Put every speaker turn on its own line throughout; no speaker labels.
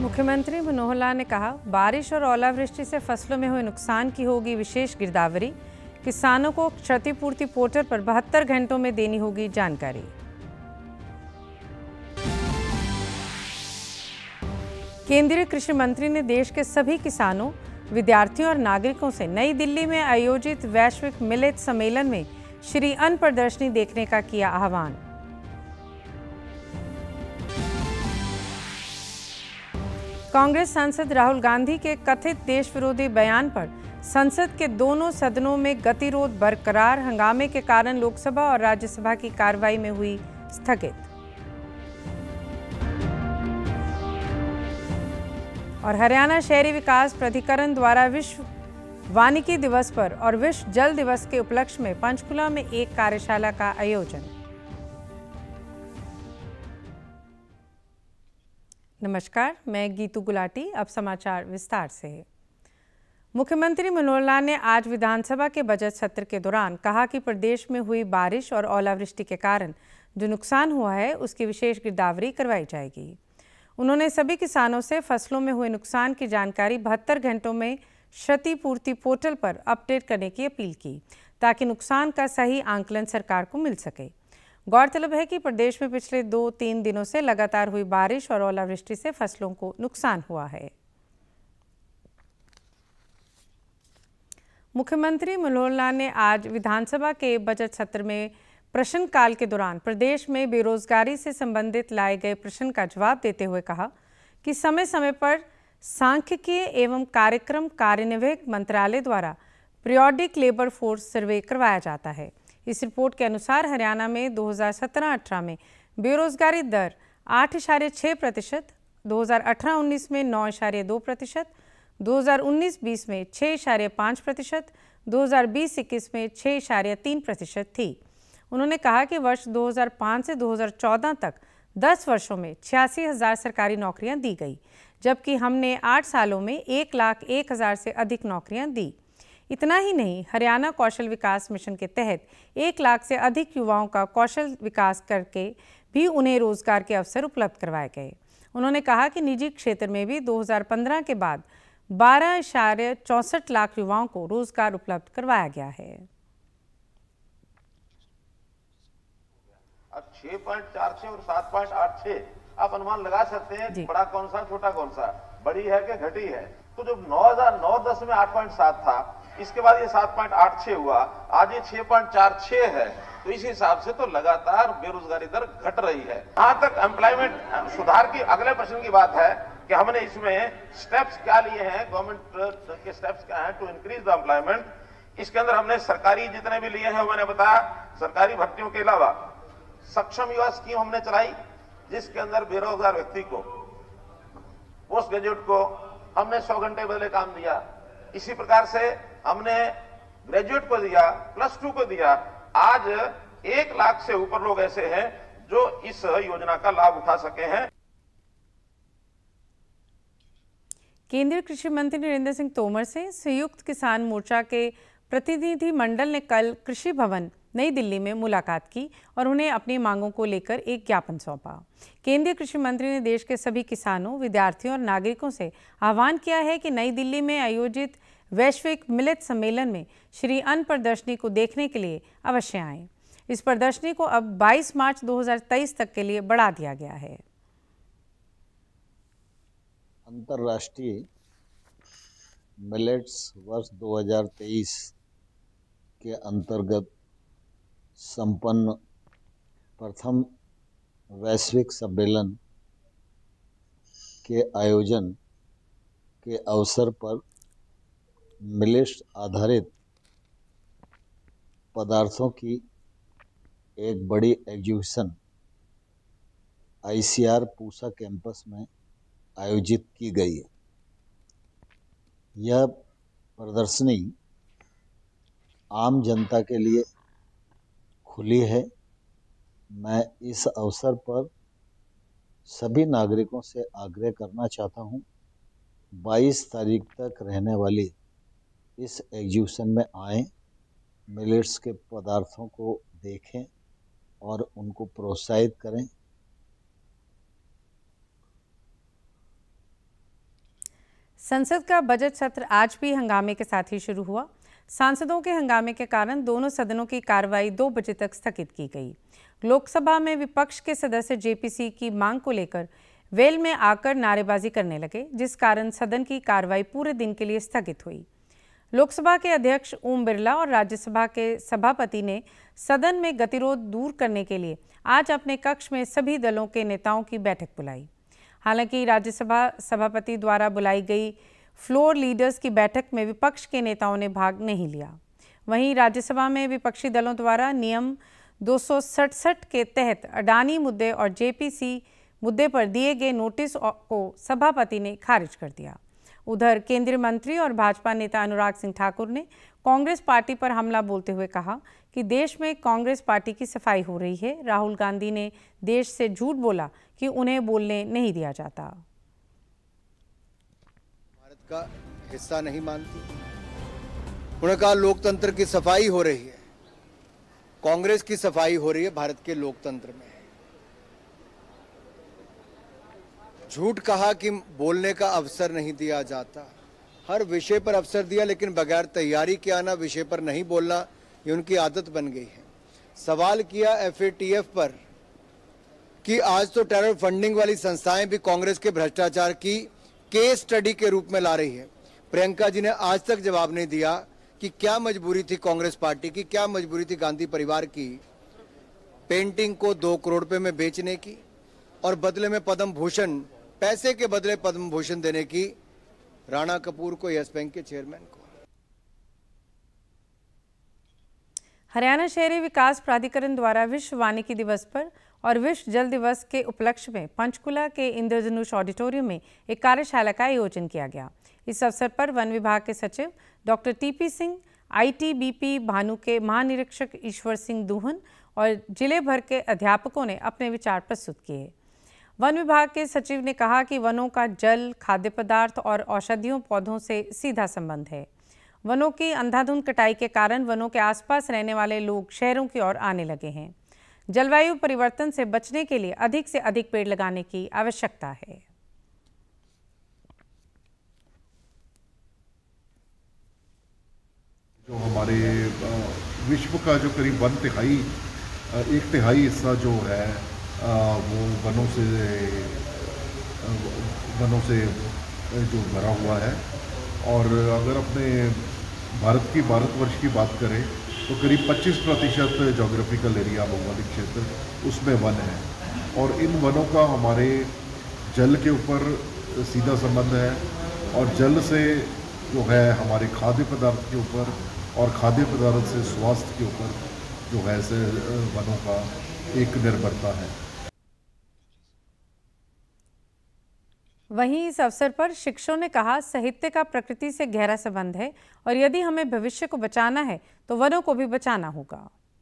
मुख्यमंत्री मनोहर लाल ने कहा, बारिश और ओलावृष्टि से फसलों में हुए नुकसान की होगी विशेष गिरदावरी। किसानों को क्षतिपूर्ति पोर्टल पर 72 घंटों में देनी होगी जानकारी। केंद्रीय कृषि मंत्री ने देश के सभी किसानों, विद्यार्थियों और नागरिकों से नई दिल्ली में आयोजित वैश्विक मिलेट सम्मेलन में श्री अन्न प्रदर्शनी देखने का किया आह्वान। कांग्रेस सांसद राहुल गांधी के कथित देश विरोधी बयान पर संसद के दोनों सदनों में गतिरोध बरकरार। हंगामे के कारण लोकसभा और राज्यसभा की कार्रवाई में हुई स्थगित। और हरियाणा शहरी विकास प्राधिकरण द्वारा विश्व वानिकी दिवस पर और विश्व जल दिवस के उपलक्ष्य में पंचकुला में एक कार्यशाला का आयोजन। नमस्कार, मैं गीतू गुलाटी। अब समाचार विस्तार से। मुख्यमंत्री मनोहर लाल ने आज विधानसभा के बजट सत्र के दौरान कहा कि प्रदेश में हुई बारिश और ओलावृष्टि के कारण जो नुकसान हुआ है उसकी विशेष गिरदावरी करवाई जाएगी। उन्होंने सभी किसानों से फसलों में हुए नुकसान की जानकारी 72 घंटों में क्षतिपूर्ति पोर्टल पर अपडेट करने की अपील की, ताकि नुकसान का सही आंकलन सरकार को मिल सके। गौरतलब है कि प्रदेश में पिछले 2-3 दिनों से लगातार हुई बारिश और ओलावृष्टि से फसलों को नुकसान हुआ है। मुख्यमंत्री मनोहर लाल ने आज विधानसभा के बजट सत्र में प्रश्नकाल के दौरान प्रदेश में बेरोजगारी से संबंधित लाए गए प्रश्न का जवाब देते हुए कहा कि समय समय पर सांख्यिकीय एवं कार्यक्रम कार्यान्वयन मंत्रालय द्वारा पीरियोडिक लेबर फोर्स सर्वे करवाया जाता है। इस रिपोर्ट के अनुसार हरियाणा में 2017-18 में बेरोजगारी दर 8.6%, 2018-19 में 9.2%, 2019-20 में 6.5%, 2020-21 में 6.3% थी। उन्होंने कहा कि वर्ष 2005 से 2014 तक 10 वर्षों में 86,000 सरकारी नौकरियां दी गई, जबकि हमने 8 सालों में 1,01,000 से अधिक नौकरियां दी। इतना ही नहीं, हरियाणा कौशल विकास मिशन के तहत 1 लाख से अधिक युवाओं का कौशल विकास करके भी उन्हें रोजगार के अवसर उपलब्ध करवाए गए। उन्होंने कहा कि निजी क्षेत्र में भी 2015 के बाद 12.64 लाख युवाओं को रोजगार उपलब्ध करवाया गया है।
अब 6.46 और 7.86 आप अनुमान लगा सकते हैं, बड़ा कौन सा छोटा कौन सा, बड़ी है कि घटी है। तो जब 2009-10 में 8.7 था, इसके बाद ये 7.86 हुआ, आज ये 6.46 है, तो इस हिसाब से तो लगातार बेरोजगारी दर घट रही है। जहां तक एम्प्लॉयमेंट सुधार की अगले प्रश्न की बात है कि हमने इसमें स्टेप्स क्या लिए हैं, गवर्नमेंट के स्टेप्स क्या हैं टू इंक्रीज द एम्प्लॉयमेंट। इसके अंदर हमने सरकारी जितने भी लिए हैं, मैंने बताया, सरकारी भर्तियों के अलावा सक्षम युवा स्कीम हमने चलाई, जिसके अंदर बेरोजगार व्यक्ति को, पोस्ट ग्रेजुएट को हमने 100 घंटे बदले काम दिया। इसी प्रकार से हमने ग्रेजुएट को दिया, +2 को दिया। आज 1 लाख से ऊपर लोग ऐसे हैं जो इस योजना का लाभ उठा सके हैं।
केंद्रीय कृषि मंत्री नरेंद्र सिंह तोमर से संयुक्त किसान मोर्चा के प्रतिनिधि मंडल ने कल कृषि भवन नई दिल्ली में मुलाकात की और उन्हें अपनी मांगों को लेकर एक ज्ञापन सौंपा। केंद्रीय कृषि मंत्री ने देश के सभी किसानों, विद्यार्थियों और नागरिकों से आह्वान किया है कि नई दिल्ली में आयोजित वैश्विक मिलेट सम्मेलन में श्री अन्न प्रदर्शनी को देखने के लिए अवश्य आएं। इस प्रदर्शनी को अब 22 मार्च 2023 तक के लिए बढ़ा दिया गया है।
अंतर्राष्ट्रीय मिलेट्स वर्ष 2023 के अंतर्गत संपन्न प्रथम वैश्विक सम्मेलन के आयोजन के अवसर पर मिलेट्स आधारित पदार्थों की एक बड़ी एग्जीबिशन ICR पूसा कैंपस में आयोजित की गई है। यह प्रदर्शनी आम जनता के लिए खुली है। मैं इस अवसर पर सभी नागरिकों से आग्रह करना चाहता हूं, 22 तारीख तक रहने वाली इस एग्जीबिशन में आएं, मिलेट्स के पदार्थों को देखें और उनको प्रोत्साहित करें।
संसद का बजट सत्र आज भी हंगामे के साथ ही शुरू हुआ। सांसदों के हंगामे के कारण दोनों सदनों की कार्रवाई 2 बजे तक स्थगित की गई। लोकसभा में विपक्ष के सदस्य जेपीसी की मांग को लेकर वेल में आकर नारेबाजी करने लगे, जिस कारण सदन की कार्रवाई पूरे दिन के लिए स्थगित हुई। लोकसभा के अध्यक्ष ओम बिरला और राज्यसभा के सभापति ने सदन में गतिरोध दूर करने के लिए आज अपने कक्ष में सभी दलों के नेताओं की बैठक बुलाई। हालांकि राज्यसभा सभापति द्वारा बुलाई गई फ्लोर लीडर्स की बैठक में विपक्ष के नेताओं ने भाग नहीं लिया। वहीं राज्यसभा में विपक्षी दलों द्वारा नियम 267 के तहत अडानी मुद्दे और जेपीसी मुद्दे पर दिए गए नोटिस को सभापति ने खारिज कर दिया। उधर केंद्रीय मंत्री और भाजपा नेता अनुराग सिंह ठाकुर ने कांग्रेस पार्टी पर हमला बोलते हुए कहा कि देश में कांग्रेस पार्टी की सफाई हो रही है। राहुल गांधी ने देश से झूठ बोला कि उन्हें बोलने नहीं दिया जाता।
भारत का हिस्सा नहीं मानती। उन्होंने कहा लोकतंत्र की सफाई हो रही है, कांग्रेस की सफाई हो रही है भारत के लोकतंत्र में। झूठ कहा कि बोलने का अवसर नहीं दिया जाता। हर विषय पर अवसर दिया, लेकिन बगैर तैयारी के आना, विषय पर नहीं बोलना, ये उनकी आदत बन गई है। सवाल किया FATF पर कि आज तो टेरर फंडिंग वाली संस्थाएं भी कांग्रेस के भ्रष्टाचार की केस स्टडी के रूप में ला रही है। प्रियंका जी ने आज तक जवाब नहीं दिया कि क्या मजबूरी थी कांग्रेस पार्टी की, क्या मजबूरी थी गांधी परिवार की पेंटिंग को 2 करोड़ रुपए में बेचने की और बदले में पद्म भूषण, पैसे के बदले पद्म भूषण देने की राणा कपूर को, यस बैंक के चेयरमैन को।
हरियाणा शहरी विकास प्राधिकरण द्वारा विश्व वानिकी दिवस पर और विश्व जल दिवस के उपलक्ष्य में पंचकुला के इंद्रधनुष ऑडिटोरियम में एक कार्यशाला का आयोजन किया गया। इस अवसर पर वन विभाग के सचिव doctor TP Singh, ITBP Bhanu के महानिरीक्षक ईश्वर सिंह दूहन और जिले भर के अध्यापकों ने अपने विचार प्रस्तुत किए। वन विभाग के सचिव ने कहा कि वनों का जल, खाद्य पदार्थ और औषधियों पौधों से सीधा संबंध है। वनों की अंधाधुंध कटाई के कारण वनों के आसपास रहने वाले लोग शहरों की ओर आने लगे हैं। जलवायु परिवर्तन से बचने के लिए अधिक से अधिक पेड़ लगाने की आवश्यकता है।
जो हमारे विश्व का जो करीब 1 तिहाई हिस्सा जो है वो वनों से जो भरा हुआ है। और अगर अपने भारतवर्ष की बात करें तो करीब 25% जोग्राफिकल एरिया, भौगोलिक क्षेत्र, उसमें वन है। और इन वनों का हमारे जल के ऊपर सीधा संबंध है और जल से जो है हमारे खाद्य पदार्थ के ऊपर और खाद्य पदार्थ से स्वास्थ्य के ऊपर जो है से वनों का एक निर्भरता है।
वहीं इस अवसर पर शिक्षकों ने कहा, साहित्य का प्रकृति से गहरा संबंध है और यदि हमें भविष्य को बचाना है तो वनों को भी बचाना होगा।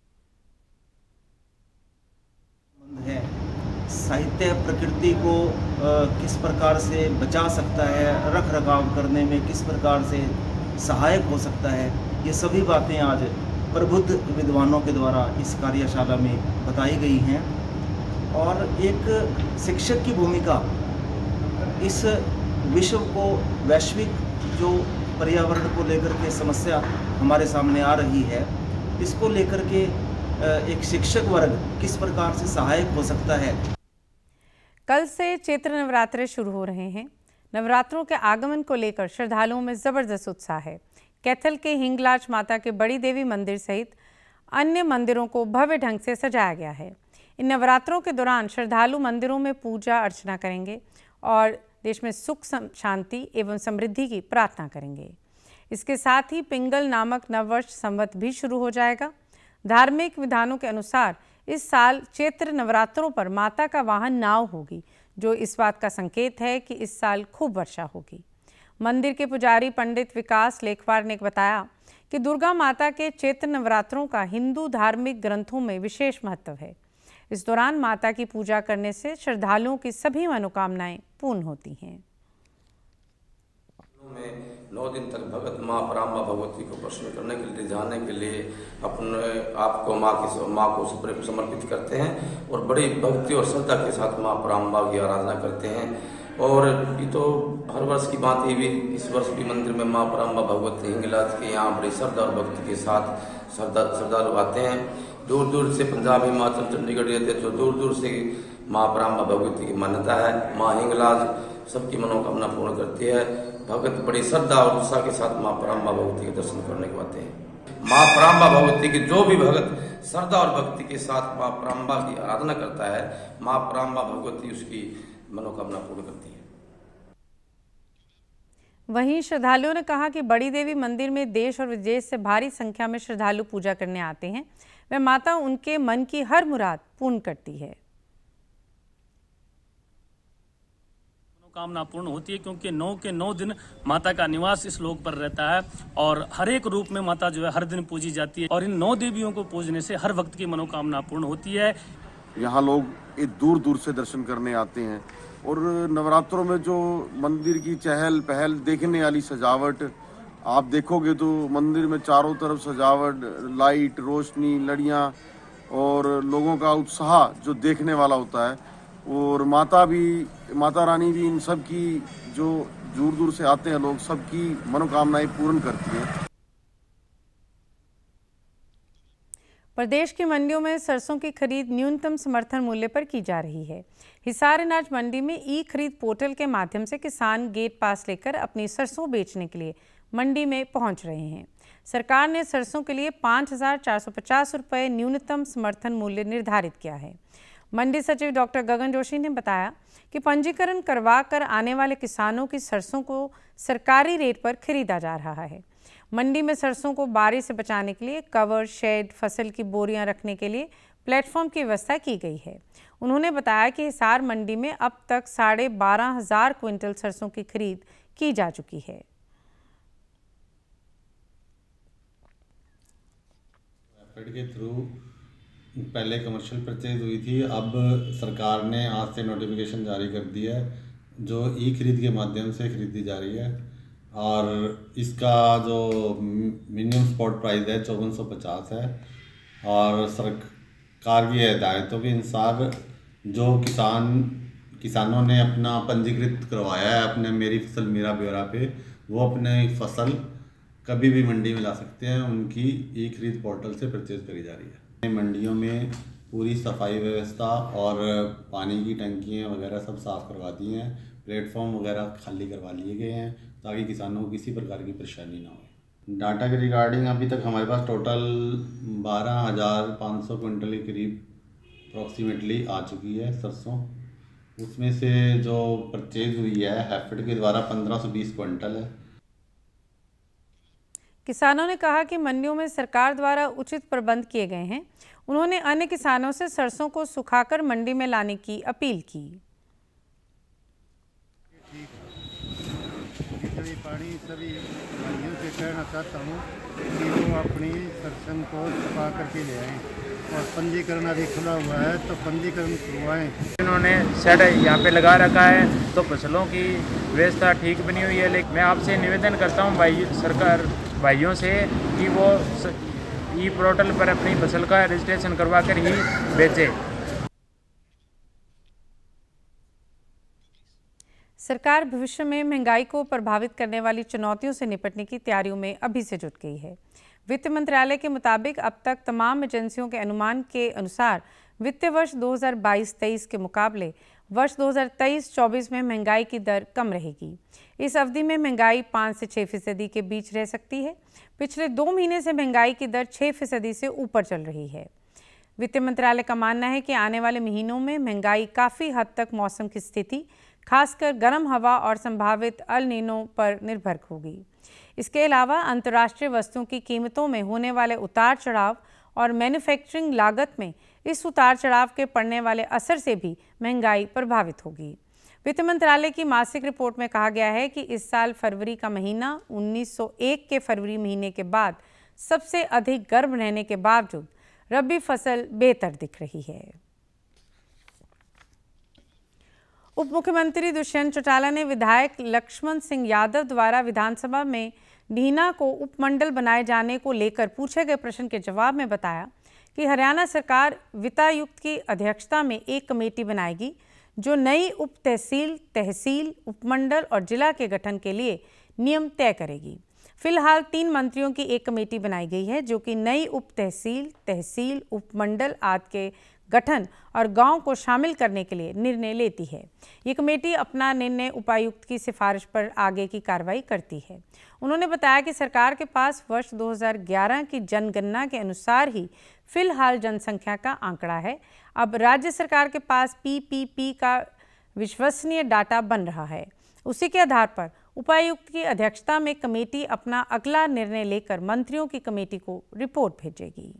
साहित्य प्रकृति को किस प्रकार से बचा सकता है, रख रखाव करने में किस प्रकार से सहायक हो सकता है, ये सभी बातें आज प्रबुद्ध विद्वानों के द्वारा इस कार्यशाला में बताई गई हैं। और एक शिक्षक की भूमिका इस विश्व को, वैश्विक जो पर्यावरण को लेकर के समस्या हमारे सामने आ रही है, इसको लेकर के एक शिक्षक वर्ग किस प्रकार से सहायक हो सकता है।
कल से चैत्र नवरात्रे शुरू हो रहे हैं। नवरात्रों के आगमन को लेकर श्रद्धालुओं में जबरदस्त उत्साह है। कैथल के हिंगलाज माता के बड़ी देवी मंदिर सहित अन्य मंदिरों को भव्य ढंग से सजाया गया है। इन नवरात्रों के दौरान श्रद्धालु मंदिरों में पूजा अर्चना करेंगे और देश में सुख, शांति एवं समृद्धि की प्रार्थना करेंगे। इसके साथ ही पिंगल नामक नववर्ष संवत भी शुरू हो जाएगा। धार्मिक विधानों के अनुसार इस साल चैत्र नवरात्रों पर माता का वाहन नाव होगी, जो इस बात का संकेत है कि इस साल खूब वर्षा होगी। मंदिर के पुजारी पंडित विकास लेखवार ने बताया कि दुर्गा माता के चैत्र नवरात्रों का हिंदू धार्मिक ग्रंथों में विशेष महत्व है। इस दौरान माता की पूजा करने से श्रद्धालुओं की सभी मनोकामनाएं पूर्ण होती हैं।
9 दिन तक भगत माँ पराम्बा भगवती को प्रसन्न करने के लिए, रिझाने के लिए अपने आप को माँ को समर्पित करते हैं और बड़ी भक्ति और श्रद्धा के साथ माँ पराम्बा की आराधना करते हैं। और ये तो हर वर्ष की बात ही भी इस वर्ष भी मंदिर में माँ पराम्बा भगवती हिंगलाज के यहाँ बड़ी श्रद्धा और भक्ति के साथ श्रद्धालु आते हैं। दूर दूर से पंजाब, हिमाचल, चंडीगढ़ रहते, जो दूर दूर से माँ पराम्बा भगवती की मान्यता है। माँ हिंगलाज सबकी मनोकामना पूर्ण करती है। भगत बड़ी श्रद्धा और उत्साह के साथ माँ पराम्बा भगवती के दर्शन करने को आते हैं। माँ पराम्बा भगवती की जो भी भगत श्रद्धा और भक्ति के साथ माँ पराम्बा की आराधना करता है, माँ पराम्बा भगवती उसकी मनोकामना पूर्ण करती है।
वहीं श्रद्धालुओं ने कहा कि बड़ी देवी मंदिर में देश और विदेश से भारी संख्या में श्रद्धालु पूजा करने आते हैं। वह माता उनके मन की हर मुराद पूर्ण करती है।
मनोकामना पूर्ण होती है क्योंकि 9 के 9 दिन माता का निवास इस लोक पर रहता है और हर एक रूप में माता जो है हर दिन पूजी जाती है और इन 9 देवियों को पूजने से हर वक्त की मनोकामना पूर्ण होती है।
यहाँ लोग दूर दूर से दर्शन करने आते हैं और नवरात्रों में जो मंदिर की चहल पहल देखने वाली सजावट आप देखोगे तो मंदिर में चारों तरफ सजावट, लाइट, रोशनी, लड़ियाँ और लोगों का उत्साह जो देखने वाला होता है। और माता रानी भी इन सब की जो दूर दूर से आते हैं लोग, सबकी मनोकामनाएं पूर्ण करती है।
प्रदेश की मंडियों में सरसों की खरीद न्यूनतम समर्थन मूल्य पर की जा रही है। हिसार अनाज मंडी में ई खरीद पोर्टल के माध्यम से किसान गेट पास लेकर अपनी सरसों बेचने के लिए मंडी में पहुंच रहे हैं। सरकार ने सरसों के लिए 5,450 रुपये न्यूनतम समर्थन मूल्य निर्धारित किया है। मंडी सचिव डॉक्टर गगन जोशी ने बताया कि पंजीकरण करवा कर आने वाले किसानों की सरसों को सरकारी रेट पर खरीदा जा रहा है। मंडी में सरसों को बारिश से बचाने के लिए कवर, शेड, फसल की बोरियां रखने के लिए प्लेटफॉर्म की व्यवस्था की गई है। उन्होंने बताया कि हिसार मंडी में अब तक 12,500 क्विंटल सरसों की खरीद की जा चुकी है।
के थ्रू पहले कमर्शियल परचेज हुई थी, अब सरकार ने आज से नोटिफिकेशन जारी कर दिया है जो ई खरीद के माध्यम से खरीदी जा रही है और इसका जो मिनिमम स्पॉट प्राइस है 5450 है और सरकार की हिदायतों के अनुसार जो किसानों ने अपना पंजीकृत करवाया है अपने मेरी फसल मेरा ब्यौरा पे, वो अपने फसल कभी भी मंडी में ला सकते हैं। उनकी ई खरीद पोर्टल से परचेज करी जा रही है। मंडियों में पूरी सफाई व्यवस्था और पानी की टंकियाँ वगैरह सब साफ़ करवा दी हैं, प्लेटफॉर्म वगैरह खाली करवा लिए गए हैं ताकि किसानों को किसी प्रकार की परेशानी ना हो। डाटा के रिगार्डिंग अभी तक हमारे पास टोटल 12,500 क्विंटल के करीब अप्रॉक्सीमेटली आ चुकी है सरसों। उसमें से जो परचेज हुई है हैफेड के द्वारा 1520 क्विंटल है।
किसानों ने कहा कि मंडियों में सरकार द्वारा उचित प्रबंध किए गए हैं। उन्होंने अन्य किसानों से सरसों को सुखाकर मंडी में लाने की अपील की।
पानी सभी भाइयों से कहना चाहता हूँ कि वो अपनी सरसों को सुखा करके ले आएँ और पंजीकरण अभी खुला हुआ है तो पंजीकरण करवाएं।
इन्होंने शेड यहाँ पे लगा रखा है तो फसलों की व्यवस्था ठीक बनी हुई है, लेकिन मैं आपसे निवेदन करता हूँ सरकार भाइयों से कि वो ई पोर्टल पर अपनी फसल का रजिस्ट्रेशन करवा कर ही बेचे।
सरकार भविष्य में महंगाई को प्रभावित करने वाली चुनौतियों से निपटने की तैयारियों में अभी से जुट गई है। वित्त मंत्रालय के मुताबिक अब तक तमाम एजेंसियों के अनुमान के अनुसार वित्तीय वर्ष 2022-23 के मुकाबले वर्ष 2023-24 में महंगाई की दर कम रहेगी। इस अवधि में महंगाई 5 से 6% के बीच रह सकती है। पिछले 2 महीने से महंगाई की दर 6% से ऊपर चल रही है। वित्त मंत्रालय का मानना है कि आने वाले महीनों में महंगाई काफ़ी हद तक मौसम की स्थिति, खासकर गर्म हवा और संभावित अल नीनो पर निर्भर होगी। इसके अलावा अंतर्राष्ट्रीय वस्तुओं की कीमतों में होने वाले उतार चढ़ाव और मैन्युफैक्चरिंग लागत में इस उतार चढ़ाव के पड़ने वाले असर से भी महंगाई प्रभावित होगी। वित्त मंत्रालय की मासिक रिपोर्ट में कहा गया है कि इस साल फरवरी का महीना 1901 के फरवरी महीने के बाद सबसे अधिक गर्म रहने के बावजूद रबी फसल बेहतर दिख रही है। उप मुख्यमंत्री दुष्यंत चौटाला ने विधायक लक्ष्मण सिंह यादव द्वारा विधानसभा में ढीना को उपमंडल बनाए जाने को लेकर पूछे गए प्रश्न के जवाब में बताया कि हरियाणा सरकार वित्तायुक्त की अध्यक्षता में एक कमेटी बनाएगी जो नई उप तहसील, तहसील, उपमंडल और जिला के गठन के लिए नियम तय करेगी। फिलहाल 3 मंत्रियों की एक कमेटी बनाई गई है जो कि नई उप तहसील, तहसील, उपमंडल आदि के गठन और गांव को शामिल करने के लिए निर्णय लेती है। ये कमेटी अपना निर्णय उपायुक्त की सिफारिश पर आगे की कार्रवाई करती है। उन्होंने बताया कि सरकार के पास वर्ष 2011 की जनगणना के अनुसार ही फिलहाल जनसंख्या का आंकड़ा है। अब राज्य सरकार के पास PPP का विश्वसनीय डाटा बन रहा है। उसी के आधार पर उपायुक्त की अध्यक्षता में कमेटी अपना अगला निर्णय लेकर मंत्रियों की कमेटी को रिपोर्ट भेजेगी।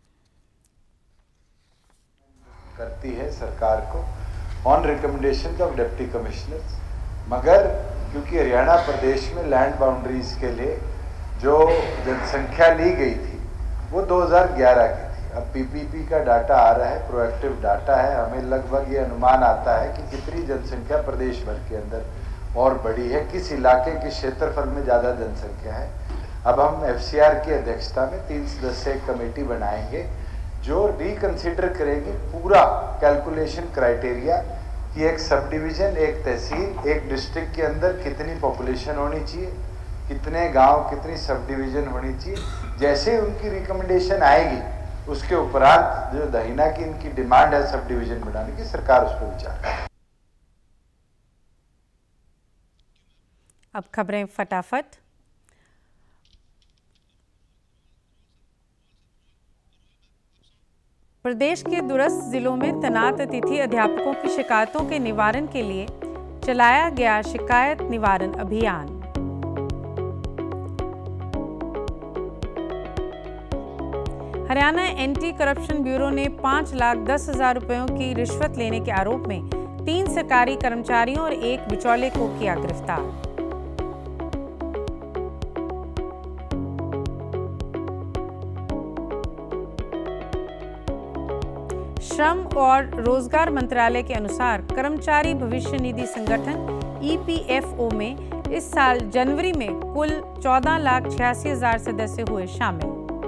करती है सरकार को on recommendation of deputy commissioners, मगर क्योंकि हरियाणा प्रदेश में लैंड बाउंड्रीज के लिए जो जनसंख्या ली गई थी वो 2011 की थी। अब PPP का डाटा आ रहा है, प्रोएक्टिव डाटा है, हमें लगभग ये अनुमान आता है कि कितनी जनसंख्या प्रदेश भर के अंदर और बढ़ी है, किस इलाके के क्षेत्रफल में ज़्यादा जनसंख्या है। अब हम FCR की अध्यक्षता में 3 सदस्यीय कमेटी बनाएंगे जो रिकंसिडर करेगी पूरा कैलकुलेशन क्राइटेरिया कि एक सब डिवीज़न, एक तहसील, एक डिस्ट्रिक्ट के अंदर कितनी पॉपुलेशन होनी चाहिए, कितने गांव, कितनी सब डिवीज़न होनी चाहिए। जैसे उनकी रिकमेंडेशन आएगी उसके उपरांत जो दहीना की इनकी डिमांड है सब डिवीज़न बनाने की, सरकार उस पर विचार करेगी।
अब खबरें फटाफट। प्रदेश के दूरस्थ जिलों में तैनात अतिथि अध्यापकों की शिकायतों के निवारण के लिए चलाया गया शिकायत निवारण अभियान। हरियाणा एंटी करप्शन ब्यूरो ने 5,10,000 रुपयों की रिश्वत लेने के आरोप में 3 सरकारी कर्मचारियों और 1 बिचौले को किया गिरफ्तार। श्रम और रोजगार मंत्रालय के अनुसार कर्मचारी भविष्य निधि संगठन EPFO में इस साल जनवरी में कुल 14,86,000 सदस्य हुए शामिल।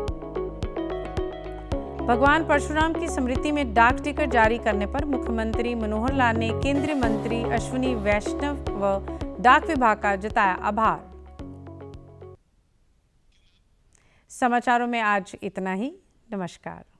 भगवान परशुराम की स्मृति में डाक टिकट जारी करने पर मुख्यमंत्री मनोहर लाल ने केंद्रीय मंत्री अश्विनी वैष्णव व डाक विभाग का जताया आभार। समाचारों में आज इतना ही। नमस्कार।